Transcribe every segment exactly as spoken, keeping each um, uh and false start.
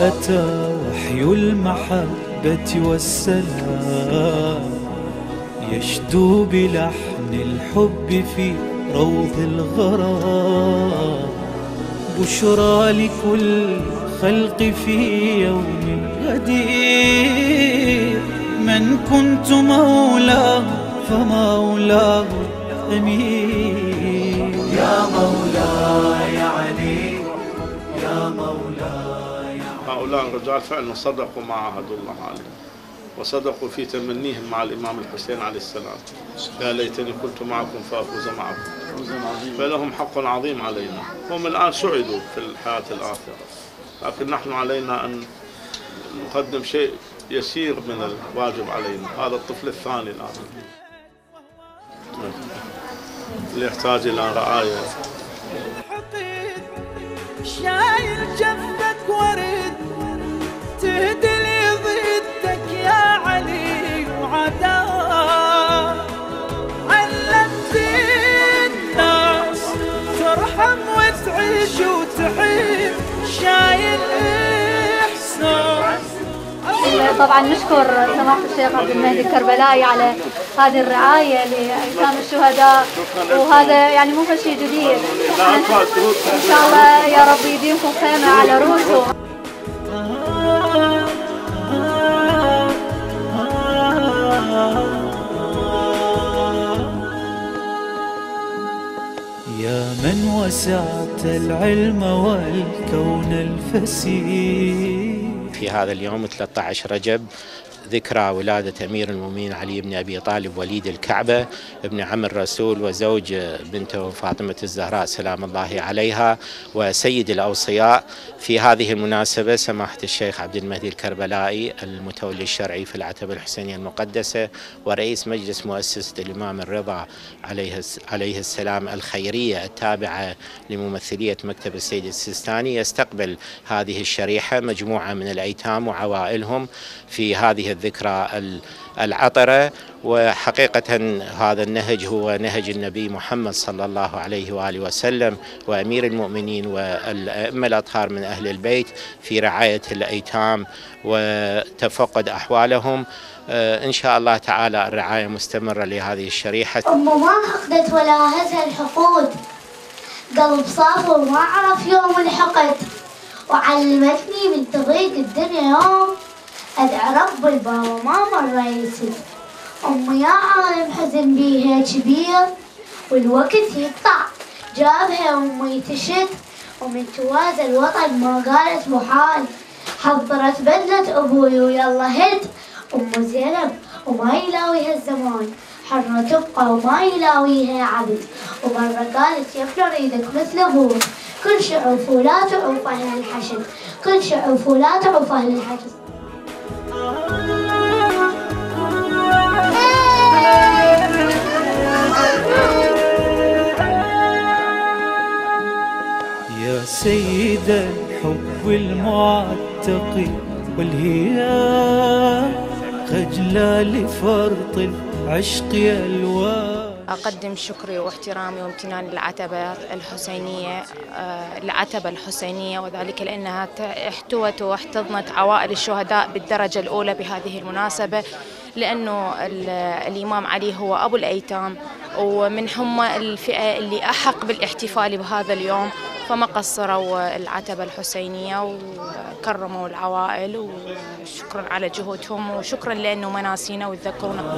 أتى وحي المحبة والسلام يشدو بلحن الحب في روض الغرام، بشرى لكل خلق في يوم غدير، من كنت مولاه فمولاه أمير. يا مولاي علي يا مولاي. هؤلاء الرجال فعلا صدقوا ما عاهدوا الله عليه، وصدقوا في تمنيهم مع الإمام الحسين عليه السلام، يا ليتني كنت معكم فأفوز معكم، فلهم حق عظيم علينا. هم الآن سعدوا في الحياة الآخرة، لكن نحن علينا أن نقدم شيء يسير من الواجب علينا. هذا الطفل الثاني الآن اللي يحتاج إلى رعاية. شايل جنبك ورد تهدي لي ضدك يا علي وعداء، علمت الناس ترحم وتعيش وتحب، شايل إحساس. طبعا نشكر سماحة الشيخ عبد المهدي الكربلائي على هذه الرعاية لأيتام الشهداء، وهذا يعني مو شيء جديد. إن شاء الله يا رب يديمكم خيمة على رؤوسهم. يا من وسعت العلم والكون الفسيح. في هذا اليوم ثلاثة عشر رجب ذكرى ولادة أمير المؤمنين علي بن أبي طالب وليد الكعبة ابن عم الرسول وزوج بنته فاطمة الزهراء سلام الله عليها وسيد الأوصياء. في هذه المناسبة سماحة الشيخ عبد المهدي الكربلائي المتولي الشرعي في العتبة الحسينية المقدسة ورئيس مجلس مؤسسة الإمام الرضا عليه عليه السلام الخيرية التابعة لممثلية مكتب السيد السيستاني يستقبل هذه الشريحة مجموعة من الأيتام وعوائلهم في هذه الذكرى العطرة. وحقيقة هذا النهج هو نهج النبي محمد صلى الله عليه وآله وسلم وأمير المؤمنين والأئمة الأطهار من أهل البيت في رعاية الأيتام وتفقد أحوالهم. إن شاء الله تعالى الرعاية مستمرة لهذه الشريحة. أم ما حقدت ولا هزها الحقود، قلب صافي وما عرف يوم الحقد، وعلمتني من طريق الدنيا يوم أدعى رب البابا ما مرة يسد. أمي يا عالم حزن بيها كبير والوقت يقطع، جابها أمي تشد ومن توازى الوطن ما قالت محال، حضرت بدلة أبوي ويلا هد. أم زينب وما يلاويها الزمان، حرة تبقى وما يلاويها عبد، ومرة قالت يا ابن اريدك مثل أبوك، كل شعوف ولا تعوف أهل الحشد، كل شعوف ولا تعوف أهل الحشد. يا سيد الحب المعتق والهيام خجلى لفرط العشق ألوان. أقدم شكري واحترامي وامتناني للعتبة الحسينية العتبة الحسينية وذلك لأنها احتوت واحتضنت عوائل الشهداء بالدرجة الأولى بهذه المناسبة، لأنه الإمام علي هو أبو الأيتام ومن هم الفئة اللي أحق بالاحتفال بهذا اليوم، فما قصروا العتبة الحسينية وكرموا العوائل، وشكرا على جهودهم وشكرا لأنه مناسينا ويذكرونا.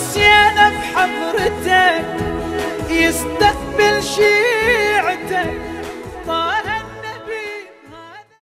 حسينا بحضرتك يستقبل شيعته